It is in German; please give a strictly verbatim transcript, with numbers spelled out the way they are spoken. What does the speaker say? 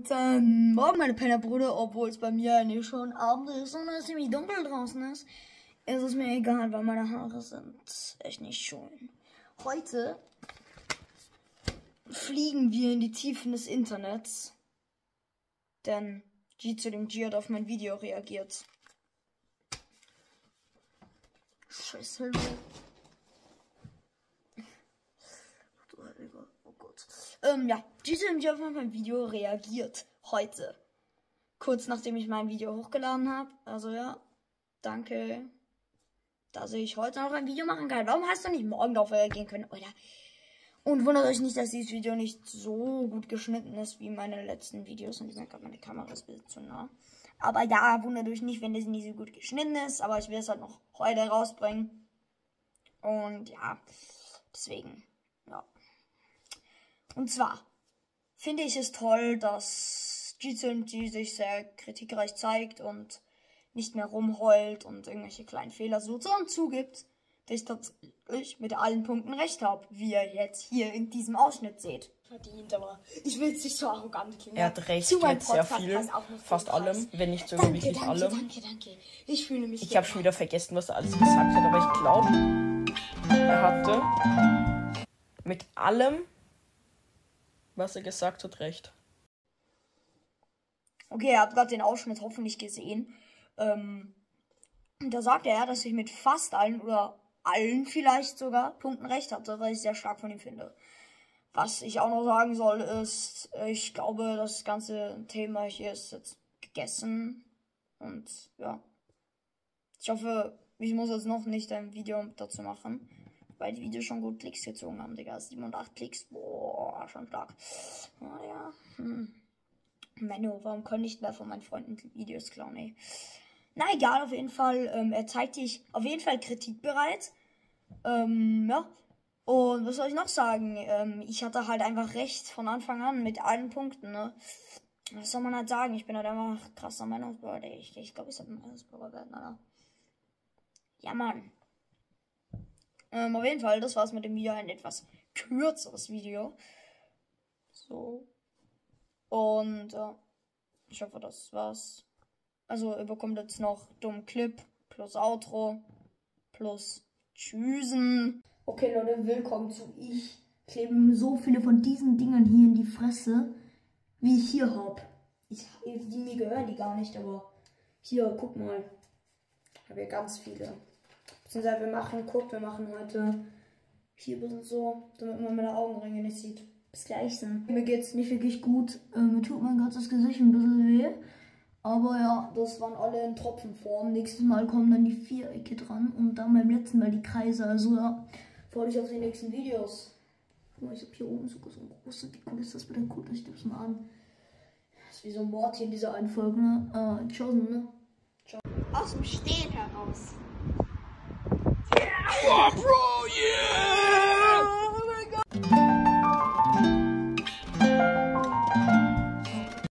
Guten Morgen, meine Pennerbrüder, obwohl es bei mir eigentlich schon Abend ist und es ziemlich dunkel draußen ist. Ist es mir egal, weil meine Haare sind echt nicht schön. Heute fliegen wir in die Tiefen des Internets, denn G zu dem G hat auf mein Video reagiert. Scheiße. Oh Gott. Ähm, ja, G zu dem G hat auf mein Video reagiert. Heute. Kurz nachdem ich mein Video hochgeladen habe. Also ja, danke, dass ich heute noch ein Video machen kann. Warum hast du nicht morgen darauf reagieren können, oder? Und wundert euch nicht, dass dieses Video nicht so gut geschnitten ist wie meine letzten Videos. Und ich sage gerade, meine Kamera ist ein bisschen zu nah. Aber ja, wundert euch nicht, wenn das nicht so gut geschnitten ist. Aber ich will es halt noch heute rausbringen. Und ja, deswegen, ja. Und zwar finde ich es toll, dass G zu dem G sich sehr kritikreich zeigt und nicht mehr rumheult und irgendwelche kleinen Fehler sucht, sondern zugibt, dass ich tatsächlich mit allen Punkten recht habe, wie ihr jetzt hier in diesem Ausschnitt seht. Verdient, aber ich will es nicht so arrogant klingen. Er hat recht mit sehr viel, fast allem, wenn nicht sogar danke, wirklich danke, allem. Danke, danke, ich fühle mich. Ich habe schon wieder vergessen, was er alles gesagt hat, aber ich glaube, er hatte mit allem, was er gesagt hat, recht. Okay, ihr habt gerade den Ausschnitt hoffentlich gesehen. Ähm, da sagt er, dass ich mit fast allen oder allen vielleicht sogar Punkten recht hatte, weil ich sehr stark von ihm finde. Was ich auch noch sagen soll, ist, ich glaube, das ganze Thema hier ist jetzt gegessen. Und ja, ich hoffe, ich muss jetzt noch nicht ein Video dazu machen, weil die Videos schon gut Klicks gezogen haben, Digga. sieben und acht Klicks, boah, schon stark. Naja, hm. Menno, warum kann ich nicht mehr von meinen Freunden Videos klauen, ey? Na egal, auf jeden Fall, ähm, er zeigt dich auf jeden Fall kritikbereit. Ähm, ja. Und was soll ich noch sagen? Ähm, ich hatte halt einfach recht von Anfang an mit allen Punkten, ne? Was soll man halt sagen? Ich bin halt einfach krasser Meinungsbürger. Ich, ich glaube, ich sollte ein Meinungsbürger werden, Alter. Ja, Mann. Ähm, auf jeden Fall, das war's mit dem Video. Ein etwas kürzeres Video. So. Und äh, ich hoffe, das war's. Also, ihr bekommt jetzt noch dummen Clip plus Outro plus Tschüssen. Okay, Leute, willkommen zu ich. Klebe so viele von diesen Dingern hier in die Fresse, wie ich hier hab. Ich, die mir gehören die gar nicht, aber hier, guck mal. Ich habe hier ganz viele. Beziehungsweise wir machen, guckt, wir machen heute hier ein bisschen so, damit man meine Augenringe nicht sieht. Bis gleich sind. Mir geht's nicht wirklich gut. Äh, mir tut mein ganzes Gesicht ein bisschen weh. Aber ja, das waren alle in Tropfenform. Nächstes Mal kommen dann die Vierecke dran und dann beim letzten Mal die Kreise. Also ja, freue ich auf die nächsten Videos. Guck mal, ich habe hier oben sogar so ein großes. Wie cool ist das bitte? Guckt euch das mal an. Das ist wie so ein Mord hier in dieser einen Folge, ne? Äh, Chosen, ne? Ciao. Aus dem Stehen heraus. Yeah, bro, yeah!